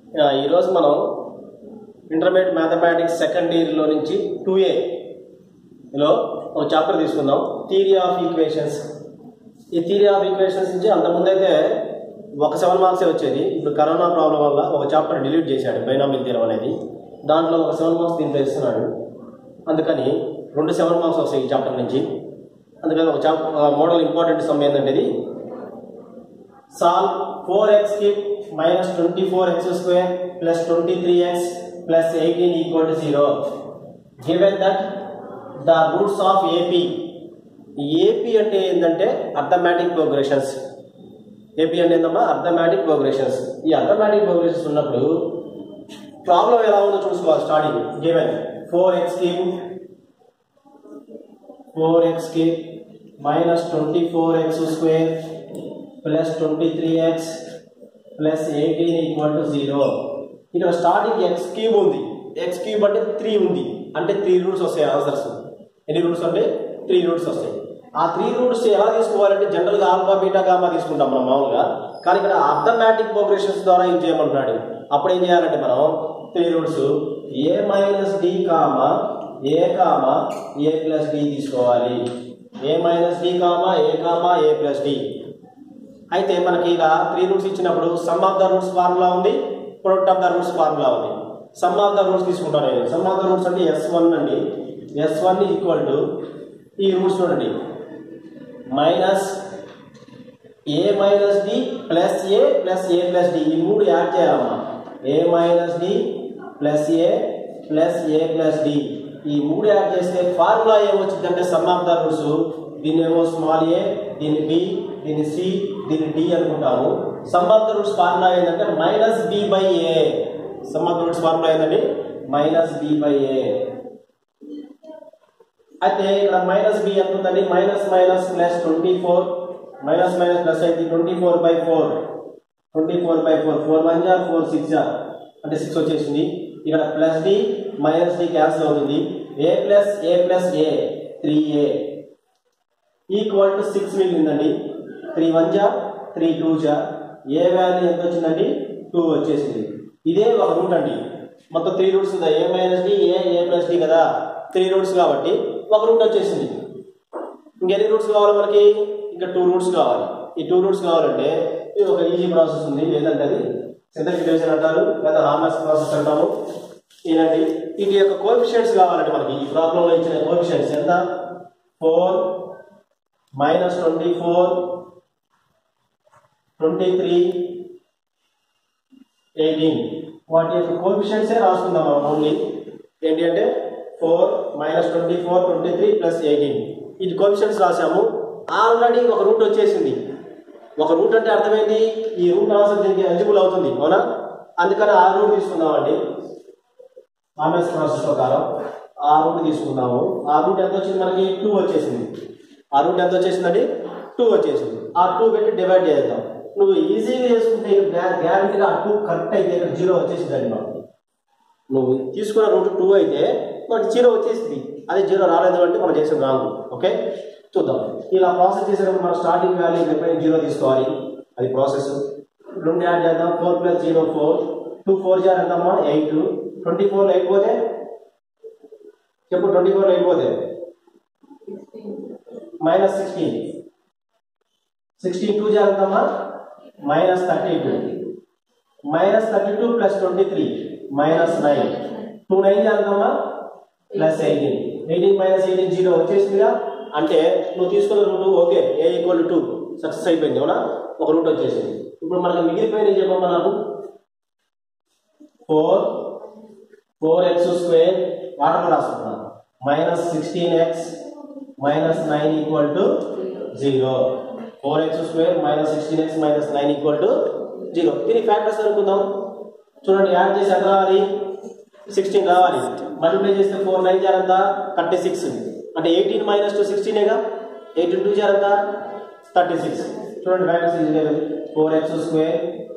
ఈరోజు మనం intermediate mathematics second ఇయర్లో నుంచి 2Aలో ఒక చాప్టర్ తీసుకుందాం, థియరీ ఆఫ్ ఈక్వేషన్స్. ఈ థియరీ ఆఫ్ ఈక్వేషన్స్ నుంచి అంతకుముందైతే ఒక 7 మార్క్సే వచ్చేది. ఇప్పుడు కరోనా ప్రాబ్లం వల్ల ఒక చాప్టర్ డిలీట్ చేశాడు, బైనామియల్ థియరం అనేది. దాంట్లో ఒక 7 మార్క్స్ దీంట్లో ఇస్తున్నాడు. అందుకని 2 7 మార్క్స్ వస్తాయి ఈ చాప్టర్ నుంచి. అందుకని ఒక మోడల్ ఇంపార్టెంట్ సమ్ ఏంటంటే ఇది solve 4x minus 24x square plus 23x plus 18 equal to 0. Given that the roots of AP అంటే ఏంటంటే అర్థమెటిక్ ప్రోగ్రెషన్స్. AP అంటే ఏంటమ్మా అర్థమెటిక్ ప్రోగ్రెషన్స్. ఈ అర్థమెటిక్ ప్రోగ్రెషన్స్ ఉన్నప్పుడు ప్రాబ్లం ఎలా ఉందో చూసుకోవాలి. Starting given 4x minus 24x square plus 23x plus 18 equal to 0. ఇక్కడ స్టార్టింగ్ x క్యూబ్ ఉంది. x క్యూబ్ అంటే 3 ఉంది, అంటే 3 రూట్స్ వస్తాయి ఆన్సర్స్. ఎన్ని రూట్స్ అంటే 3 రూట్స్ వస్తాయి. ఆ 3 రూట్స్ ఎలా తీసుకోవాలంటే జనరల్గా ఆల్ఫా బీటా గామా తీసుకుంటాం మనం మామూలుగా. కానీ ఇక్కడ అర్థమెటిక్ ప్రోగ్రెషన్స్ ద్వారా ఏం చేయమంటున్నాడు. అప్పుడు ఏం చేయాలంటే మనం 3 roots a minus d comma a comma a plus d తీసుకోవాలి. a minus d comma a plus d. అయితే మనకి ఇలా 3 రూట్స్ ఇచ్చినప్పుడు sum of the roots formula ఉంది, product of the roots formula ఉంది. సమ్ ఆఫ్ ద రూట్స్ తీసుకుంటాను నేను. Some of the roots అంటే S1 అండి. S1 ఈక్వల్ టు ఈ రూట్స్ చూడండి, minus a minus d plus a plus d. ఈ 3 add చేయాలమ్మా. A minus d plus a plus d. ఈ 3 యాడ్ చేస్తే ఫార్ములా ఏమొచ్చిందంటే సమ్ ఆఫ్ ద రూట్స్. దీన్ని ఏమో స్మాల్ ఏ, దీన్ని బి, దీన్ని సి, దీన్ని డి అనుకుంటాము. Sum of the roots formula ఏంటంటే minus b by a. Sum of the roots formula ఏంటంటే మైనస్ బి బై ఏ. అయితే ఇక్కడ మైనస్ బి ఎంత ఉందండి, మైనస్ ప్లస్ 24 మైనస్ ప్లస్ అయితే 24/4 4 1 జా 4 6 జా అంటే 6 వచ్చేసింది. ఇక్కడ plus d minus d cancel అవుతుంది. A plus a 3a equal to 6 మిగిలిందండి. 3 1 జా 3 2 జా ఏ వాల్యూ ఎంత వచ్చిందండి 2 వచ్చేసింది. ఇదే ఒక రూట్ అండి. మొత్తం 3 రూట్స్ ఉందా, a minus d a plus d కదా, 3 రూట్స్ కాబట్టి ఒక రూట్ వచ్చేసింది. ఇంకెన్ని రూట్స్ కావాలి మనకి, ఇంకా 2 రూట్స్ కావాలి. ఈ 2 రూట్స్ కావాలంటే ఇది ఒక ఈజీ ప్రాసెస్ ఉంది. ఏదంటే అది సింథటిక్ డివిజన్ అంటారు, లేదా హార్మోనిక్స్ ప్రాసెస్ అంటాము. ఇలాంటి వీటి యొక్క కోఎఫిషియెంట్స్ కావాలంటే మనకి ఈ ప్రాబ్లంలో ఇచ్చిన కోఎఫిషియెంట్స్ ఎంత, 4 మైనస్ 24 23 18 వాటి యొక్క కోఎఫిషియెంట్సే రాసుకుందాం మనం. ఓన్లీ ఏంటి అంటే 4 మైనస్ 24 23 ప్లస్ 18 ఇది కోఎఫిషియెంట్స్ రాసాము. ఆల్రెడీ ఒక రూట్ వచ్చేసింది. ఒక రూట్ అంటే అర్థమైంది, ఈ రూట్ ఆన్సర్ దీనికి ఎలిజిబుల్ అవుతుంది, అవునా? అందుకని ఆ రూట్ తీసుకుందామండి. హార్మోనిక్స్ ప్రాసెస్ ప్రకారం ఆ రూట్ తీసుకున్నాము. ఆ రూట్ ఎంత వచ్చింది మనకి 2 వచ్చేసింది. ఆ రూట్ ఎంత వచ్చేసిందండి 2 వచ్చేసింది. ఆ 2 పెట్టి డివైడ్ చేద్దాం. నువ్వు ఈజీగా చేసుకుంటే గ్యారంటీగా ఆ 2 కరెక్ట్ అయితే ఇక్కడ 0 వచ్చేసిందండి. మనకు నువ్వు తీసుకున్న రూట్ 2 అయితే మనకి 0 వచ్చేసింది. అదే 0 రాలేదు అంటే మనం చేసిన రాంగ్. ఓకే, చూద్దాం. ఇలా ప్రాసెస్ చేసేటప్పుడు మనం స్టార్టింగ్ వాల్యూ ఎప్పుడైనా 0 తీసుకోవాలి. అది ప్రాసెస్. 2 యాడ్ చేద్దాం. 4 + 0 4 2 4 జా ఎంతమ్మా 8 24 అయిపోతే చెప్పు, 24 అయిపోతే మైనస్ 16 2 జా ఎంతమ్మా మైనస్ 32 ప్లస్ 23 మైనస్ 9 2 9 జా ఎంతమ్మా ప్లస్ 18 మైనస్ 18 0 వచ్చేసిందిగా. అంటే నువ్వు తీసుకున్న root okay, a equal to 2 success అయిపోయింది, అవునా? ఒక రూట్ వచ్చేసింది. ఇప్పుడు మనకు మిగిలిపోయిన చెప్పమ్మా నాకు 4x స్క్వేర్ వాటర్లో రాసుకున్నాను minus 16x minus 9 equal to 0. 4x square minus 16x minus 9 equal to 0. దీని ఫ్యాక్టర్స్ అనుకుందాం. చూడండి, యాడ్ చేసి ఎంత రావాలి 16 రావాలి. మల్టిప్లై చేస్తే 4 9 జారంతా 36 అంటే 18 మైనస్ 2 16ఏగా. 18 2 జారంతా 36. చూడండి ఫ్యాక్టర్స్ 4x స్క్వేర్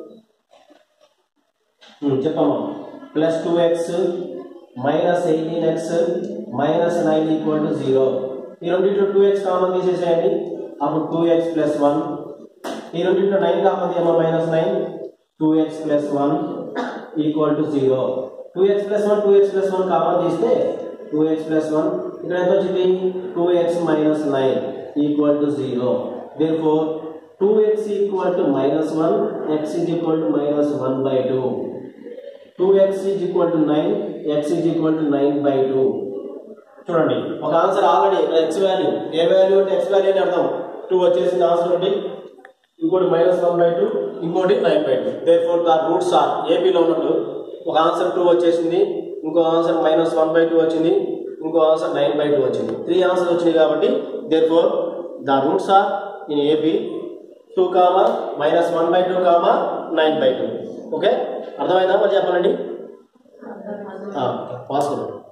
చెప్పమ్మా plus 2x minus 18x minus 9 equal to 0. ఈ రెండింటిలో 2x కామన్ తీసేసేయండి. అప్పుడు 2x ప్లస్ 1. ఈ రెండింటిలో 9 కామన్ తీయమ్మా minus 9 2x plus 1 equal to 0. 2x plus 1 2x plus 1 common తీస్తే 2x ప్లస్ 1 ఇక్కడ ఎంత వచ్చింది 2x minus 9 equal to 0. Therefore 2x equal to minus 1 x is equal to minus 1/2. 2x is equal to 9 x is equal to 9/2. చూడండి ఒక answer already ఇక్కడ x value ఏ value అంటే x value అని అర్థం 2 వచ్చేసింది ఆన్సర్ ఒకటి, ఇంకోటి మైనస్ 1/2, ఇంకోటి 9/2. దేర్ఫోర్ ద రూట్స్ ఆర్ ఏపీలో ఉన్నట్టు ఒక ఆన్సర్ 2 వచ్చేసింది, ఇంకో ఆన్సర్ మైనస్ 1/2 వచ్చింది, ఇంకో ఆన్సర్ 9/2 వచ్చింది. 3 ఆన్సర్ వచ్చినాయి కాబట్టి therefore the roots are in AP 2, మైనస్ 1/2, 9/2. ఓకే, అర్థమైందా? మరి చెప్పాలండి పాస్